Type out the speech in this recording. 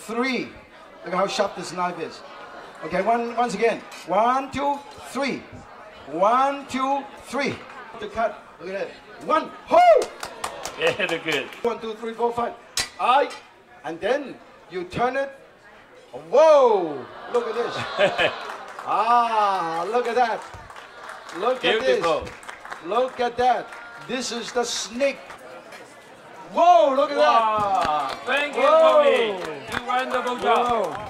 3. Look at how sharp this knife is. Okay, once again. 1, 2, 3. 1, 2, 3. To cut. Look at that. 1. Ho! Yeah, they're good. 1, 2, 3, 4, 5. Aye. And then you turn it. Whoa! Look at this. Ah, look at that. Look at Beautiful. this. Look at that. This is the snake. Whoa, look at that. Wow. Thank you, Whoa. Tommy. You wonderful job. Whoa.